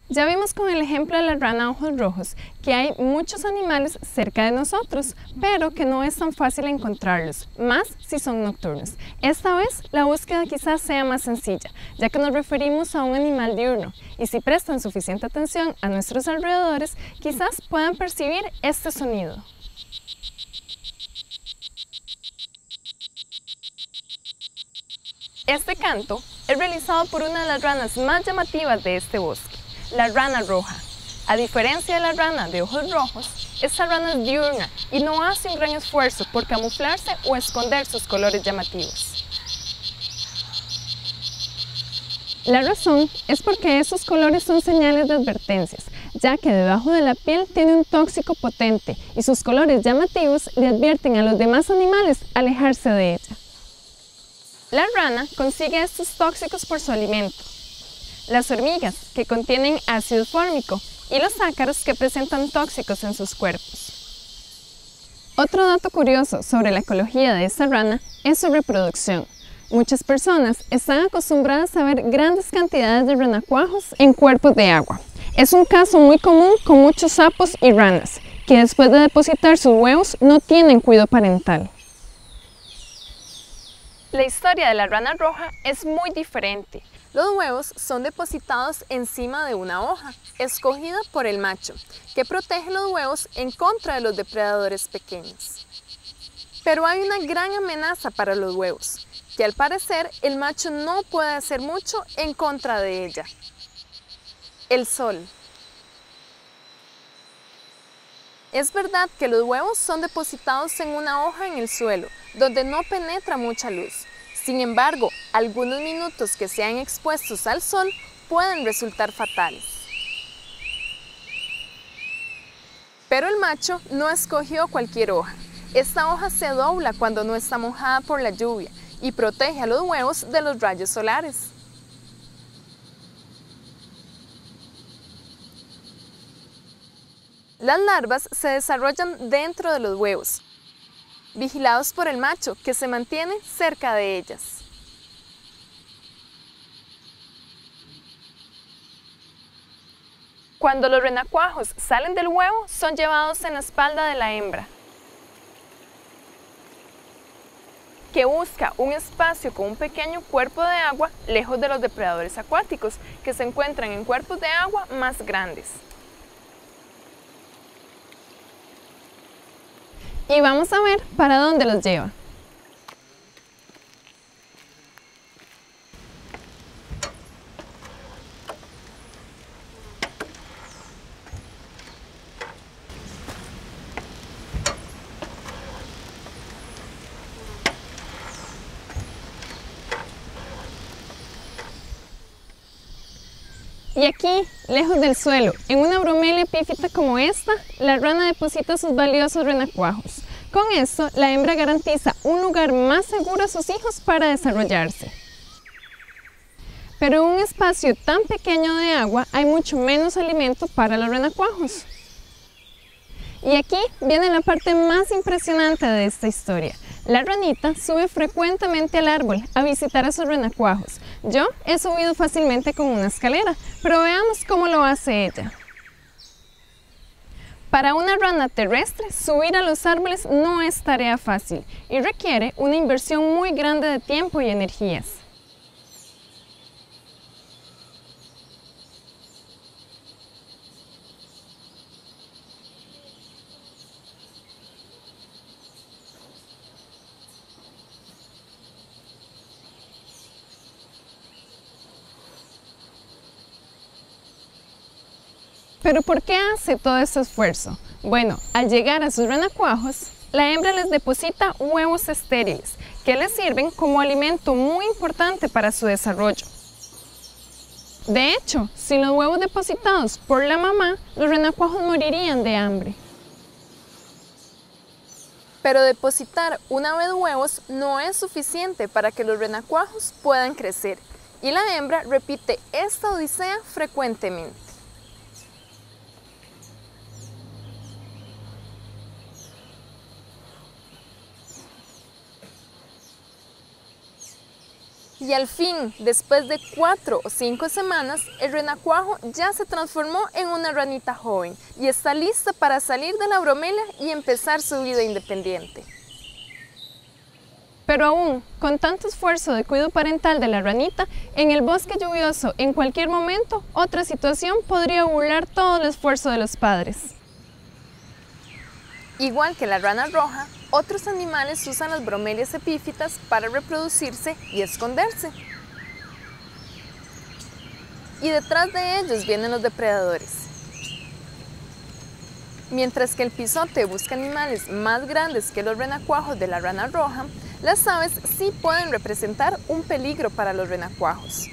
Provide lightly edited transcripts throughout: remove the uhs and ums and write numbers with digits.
Ya vimos con el ejemplo de la rana ojos rojos que hay muchos animales cerca de nosotros, pero que no es tan fácil encontrarlos, más si son nocturnos. Esta vez la búsqueda quizás sea más sencilla, ya que nos referimos a un animal diurno, y si prestan suficiente atención a nuestros alrededores, quizás puedan percibir este sonido. Este canto es realizado por una de las ranas más llamativas de este bosque, la rana roja. A diferencia de la rana de ojos rojos, esta rana es diurna y no hace un gran esfuerzo por camuflarse o esconder sus colores llamativos. La razón es porque esos colores son señales de advertencias, ya que debajo de la piel tiene un tóxico potente y sus colores llamativos le advierten a los demás animales alejarse de ella. La rana consigue estos tóxicos por su alimento, las hormigas, que contienen ácido fórmico, y los ácaros, que presentan tóxicos en sus cuerpos. Otro dato curioso sobre la ecología de esta rana es su reproducción. Muchas personas están acostumbradas a ver grandes cantidades de renacuajos en cuerpos de agua. Es un caso muy común con muchos sapos y ranas, que después de depositar sus huevos no tienen cuidado parental. La historia de la rana roja es muy diferente. Los huevos son depositados encima de una hoja, escogida por el macho, que protege los huevos en contra de los depredadores pequeños. Pero hay una gran amenaza para los huevos, que al parecer el macho no puede hacer mucho en contra de ella: el sol. Es verdad que los huevos son depositados en una hoja en el suelo, donde no penetra mucha luz. Sin embargo, algunos minutos que sean expuestos al sol pueden resultar fatales. Pero el macho no escogió cualquier hoja. Esta hoja se dobla cuando no está mojada por la lluvia y protege a los huevos de los rayos solares. Las larvas se desarrollan dentro de los huevos, vigilados por el macho, que se mantiene cerca de ellas. Cuando los renacuajos salen del huevo, son llevados en la espalda de la hembra, que busca un espacio con un pequeño cuerpo de agua lejos de los depredadores acuáticos, que se encuentran en cuerpos de agua más grandes. Y vamos a ver para dónde los lleva. Y aquí, lejos del suelo, en una bromelia epífita como esta, la rana deposita sus valiosos renacuajos. Con esto, la hembra garantiza un lugar más seguro a sus hijos para desarrollarse. Pero en un espacio tan pequeño de agua hay mucho menos alimento para los renacuajos. Y aquí viene la parte más impresionante de esta historia. La ranita sube frecuentemente al árbol a visitar a sus renacuajos. Yo he subido fácilmente con una escalera, pero veamos cómo lo hace ella. Para una rana terrestre, subir a los árboles no es tarea fácil y requiere una inversión muy grande de tiempo y energías. ¿Pero por qué hace todo ese esfuerzo? Bueno, al llegar a sus renacuajos, la hembra les deposita huevos estériles, que les sirven como alimento muy importante para su desarrollo. De hecho, sin los huevos depositados por la mamá, los renacuajos morirían de hambre. Pero depositar una vez huevos no es suficiente para que los renacuajos puedan crecer, y la hembra repite esta odisea frecuentemente. Y al fin, después de 4 o 5 semanas, el renacuajo ya se transformó en una ranita joven y está lista para salir de la bromelia y empezar su vida independiente. Pero aún, con tanto esfuerzo de cuidado parental de la ranita, en el bosque lluvioso, en cualquier momento, otra situación podría burlar todo el esfuerzo de los padres. Igual que la rana roja, otros animales usan las bromelias epífitas para reproducirse y esconderse. Y detrás de ellos vienen los depredadores. Mientras que el pisote busca animales más grandes que los renacuajos de la rana roja, las aves sí pueden representar un peligro para los renacuajos.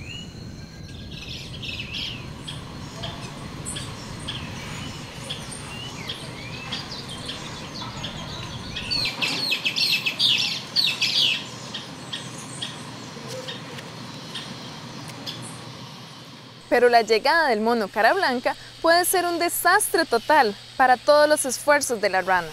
Pero la llegada del mono cara blanca puede ser un desastre total para todos los esfuerzos de la rana.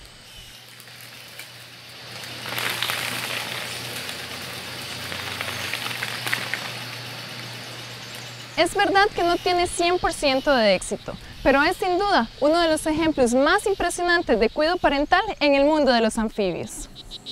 Es verdad que no tiene 100% de éxito, pero es sin duda uno de los ejemplos más impresionantes de cuidado parental en el mundo de los anfibios.